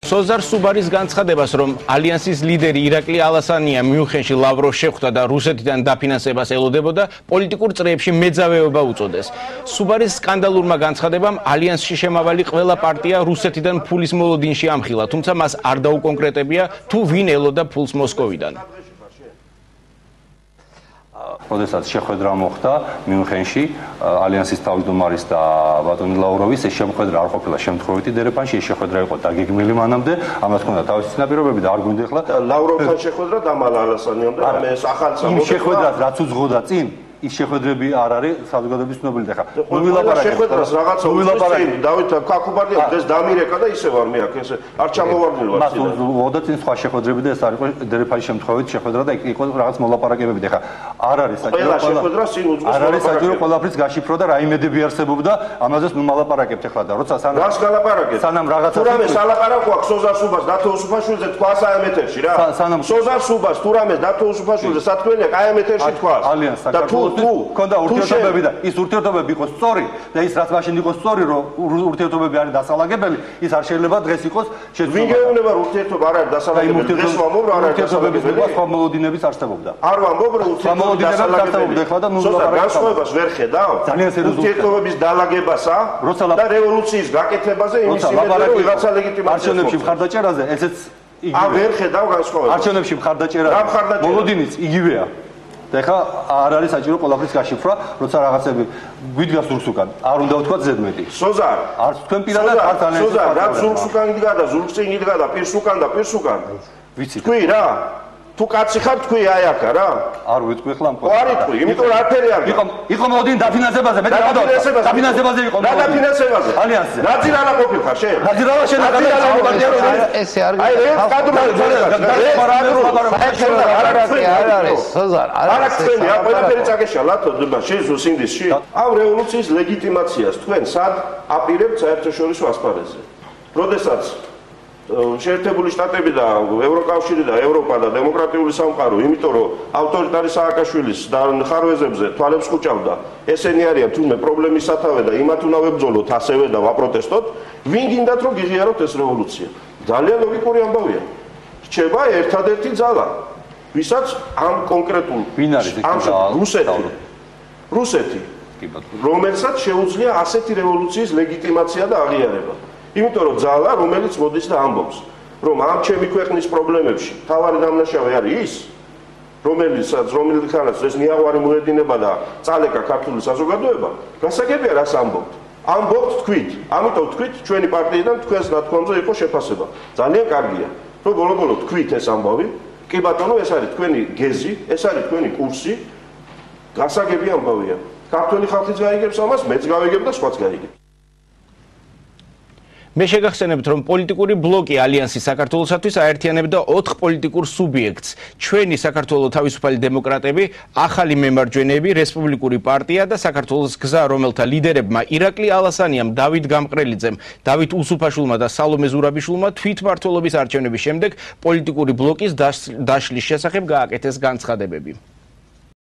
სოზარ სუბარის განცხადებას, რომ ალიანსის ლიდერი ირაკლი ალასანია მიუნხენში ლავროვს შეხვდა და რუსეთიდან დაფინანსებას ელოდებოდა, პოლიტიკურ წრეებში მეძავეობა უწოდეს. სუბარის სკანდალურმა განცხადებამ ალიანსში შემავალი ყველა პარტია რუსეთიდან ფულის მოლოდინში ამხილა, თუმცა მას არ დაუკონკრეტებია თუ ვინ ელოდა ფულს მოსკოვიდან. როდესაც შეხვედრა მოხდა მიუნხენში ალიანსის თავმჯდომარის და ბატონი ლავროვის, ეს შეხვედრა არ ყოფილა შემთხვევითი დერეფანში, ეს შეხვედრა იყო დაგეგმილი მანამდე, ამას ჰქონდა თავისი წინაპირობები და არ გვინდა ახლა ლავროვთან შეხვედრა და მალ ალასანიამდე და მე ეს ახალ იმ შეხვედრას რაც უძღოდა წინ ის შეხვედრები არ არის საზოგადოების ცნობილი და ხა შეხვედრას რაღაცა უწევი დავით ქაკუბარდია დღეს დამირეკა და ისე ვარ მე აქ ესე არ ჩამოვარდნილ ვარ წინ მას უძღოდა წინ სხვა შეხვედრები და ეს არ იყო დერეფანის შემთხვევით შეხვედრა და იყო რაღაც მოლაპარაკებები და ხა არ არის საჭირო შეხვედრას წინ უძღოს არ არის საჭირო ყველაფრის გაშიფრო და რაიმედები არსებობდა ამაზეც ნუ მალაპარაკებთ ახლა და როცა სანამ რას გალაპარაკებთ სანამ რაღაცა თუ რამე სალაპარაკო აქვს სოზარ სუბას დათო უსუფაშვილზე თქვა საემეთერში რა სანამ სოზარ სუბას თუ რამე დათო უსუფაშვილზე სათქმელია კაემეთერში თქვა და თუ ქონდა ურთიერთობები და ის ურთიერთობები იყოს სწორი და ის რაც მაშინ იყოს სწორი რომ ურთიერთობები არის დასალაგებელი ის არ შეიძლება დღეს იყოს ვინ გეუბნება რომ ურთიერთობა არ არის დასალაგებელი დღეს ვამბობ რომ არ არის დასალაგებელი სხვა მოლოდინების არსებობდა არ ვამბობ რომ ურთიერთობები დასალაგებელი ახლა და ნუ განსხვავებას ვერ ხედავ ძალიან სერიოზულად ურთიერთობების დაალაგებასა და რევოლუციის გაკეთებაზე იმის იმედზე რომ ვიღაცა ლეგიტიმაცია არჩევნებში მხარდაჭერაზე ესეც ვერ ხედავ განსხვავებას არჩევნებში მხარდაჭერა მოლოდინიც იგივეა და ხა არ არის საჭირო ყველაფრის გაშიფრვა, როცა რაღაცები გვიდგას ზურგს უკან. არ უნდა ვთქვა ზედმეტი. სოზარ, არც თქვენ პირადად არც ალიანსის სოზარ, რაც ზურგს უკან იდგა და ზურგს წინ იდგა და პირს უკან და პირს უკან. ვიცი. თქვი რა? თუ კაცი ხარ თქვი აი აქა რა. არ ვიტყვი ხლა მყო. არ იტყვი, იმიტომ რომ არაფერი არ იყო მოლოდინი დაფინანსებაზე, მე დაფინანსებაზე იყო. რა დაფინანსებაზე? ალიანსზე. ნაძირალა ყოფილ ხარ შენ? ნაძირალა შენ ესე არ აი ეს კადრული არ არის სოზარ არ არის თქვენი ყველაფერი წაგეშა ლათო შენ სინდისში ამ რევოლუციის ლეგიტიმაციას თქვენ სად აპირებთ საერთაშორისო ასპარეზზე როდესაც შეერთებული შტატები და ევროკავშირი და ევროპა და დემოკრატიული სამყარო იმიტომ რომ ავტორიტარი სააკაშვილის და ხარვეზებზე თვალებს ხუჭავდა ესენი არიან თუნდაც პრობლემის სათავე და იმათ უნდა ვებრძოლოთ ასევე და ვაპროტესტოთ ვინ გინდათ რომ გიღიაროთ ეს რევოლუცია ძალიან ლოგიკური ამბავია რჩება ერთადერთი ძალა ვისაც ამ კონკრეტულ ვინ არის რუსეთი რომელსაც შეუძლია ასეთი რევოლუციის ლეგიტიმაცია და აღიარება იმიტომ რომ ძალა რომელიც მოდის და ამბობს რომ ამ ჩემი ქვეყნის პრობლემებში თავარი დამნაშავე არის ის რომელსაც ეს ნიაღვარი მოედინება და წალეკა ქართული საზოგადოება გასაგებია რას ამბობთ ამბობთ თქვით ამიტომ თქვით ჩვენი პარტიიდან თქვენს ნათქვამზე იყო შეფასება ძალიან კარგია რომ ბოლო-ბოლო თქვით ეს ამბავი კი ბატონო ეს არის თქვენი გეზი ეს არის თქვენი კურსი გასაგები ამბავია ქართული ხალხიც გაიგებს ამას მეც გავიგებ და სხვაც გაიგებს მე შეგახსენებთ, რომ პოლიტიკური ბლოკი ალიანსი საქართველოსათვის აერთიანებდა 4 პოლიტიკურ სუბიექტს. ჩვენი საქართველოს თავისუფალი დემოკრატები, ახალი მემარჯვენეები, რესპუბლიკური პარტია და საქართველოს გზა, რომელთა ლიდერებმა ირაკლი ალასანიამ, დავით გამყრელიძემ, დავით უსუფაშვილმა და სალომე ზურაბიშვილმა თვითმმართველობის არჩევნების შემდეგ პოლიტიკური ბლოკის დაშლის შესახებ გააკეთეს განცხადებები.